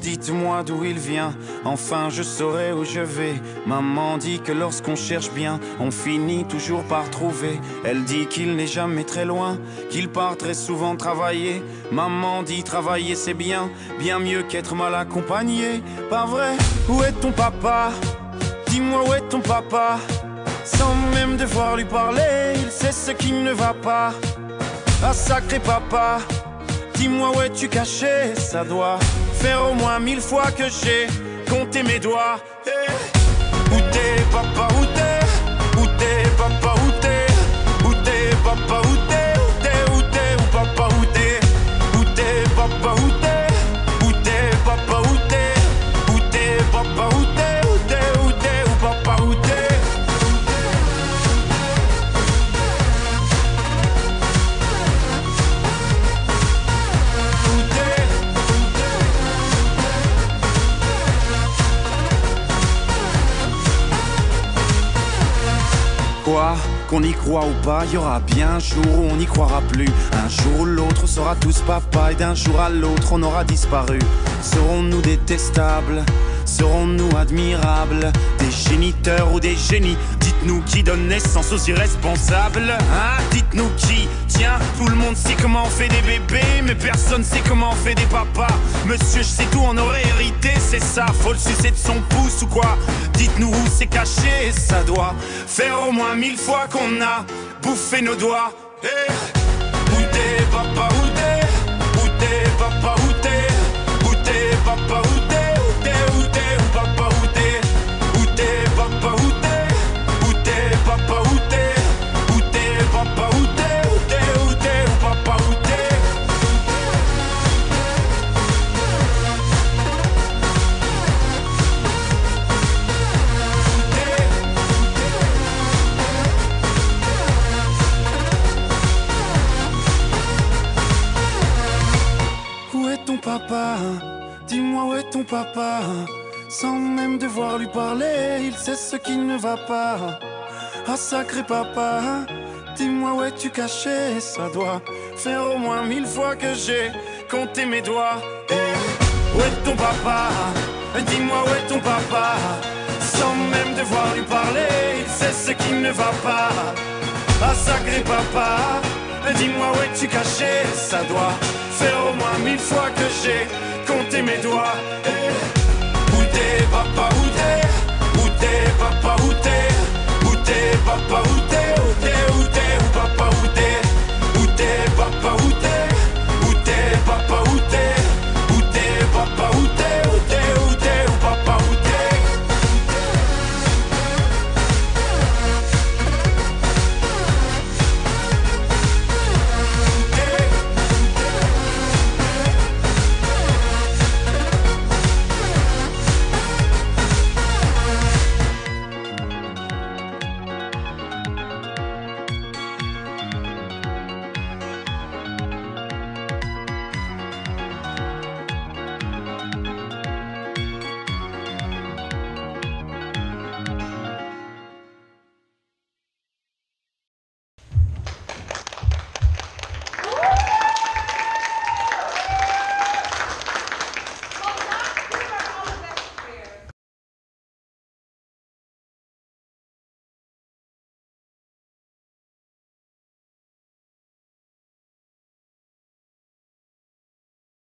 Dites-moi d'où il vient, enfin je saurai où je vais. Maman dit que lorsqu'on cherche bien, on finit toujours par trouver. Elle dit qu'il n'est jamais très loin, qu'il part très souvent travailler. Maman dit travailler c'est bien, bien mieux qu'être mal accompagné. Pas vrai? Où est ton papa? Dis-moi où est ton papa? Sans même devoir lui parler, il sait ce qui ne va pas. Ah sacré papa, dis-moi où es-tu caché? Ça doit faire au moins 1000 fois que j'ai compté mes doigts. Hey. Où t'es papa, où t'es? Où t'es papa, où t'es? Où t'es papa, où t'es? Où t'es, où t'es, où papa, où t'es? Où t'es papa, où t'es? Où t'es papa, où t'es? Où t'es papa, où t'es? Où t'es, où t'es, où papa, où t'es? Quoi? Qu'on y croit ou pas, y aura bien un jour où on n'y croira plus. Un jour ou l'autre, on sera tous papa et d'un jour à l'autre, on aura disparu. Serons-nous détestables? Serons-nous admirables? Des géniteurs ou des génies? Dites-nous qui donne naissance aux irresponsables? Hein? Dites-nous qui? Tiens, tout le monde sait comment on fait des bébés, mais personne sait comment on fait des papas. Monsieur, je sais tout, on aurait hérité, c'est ça. Faut le sucer de son pouce ou quoi? Dites-nous où c'est caché, ça doit faire au moins 1000 fois qu'on a bouffé nos doigts. Hey. Où t'es papa, où t'es? Où t'es papa, où t'es? Où t'es papa, où t'es? Où t'es, où t'es, où papa, où t'es? Où t'es papa, où t'es? Où t'es papa, où t'es? Où t'es papa, où t'es? Où t'es, où t'es, où papa, où t'es? Où est ton papa? Dis-moi où est ton papa? Sans même devoir lui parler, il sait ce qui ne va pas. Ah sacré papa, dis-moi où es-tu caché? Ça doit faire au moins 1000 fois que j'ai compté mes doigts. Hey. Où est ton papa? Dis-moi où est ton papa? Sans même devoir lui parler, il sait ce qui ne va pas. Ah sacré papa, dis-moi où es-tu caché? Ça doit faire au moins 1000 fois que j'ai compté mes doigts. Hey.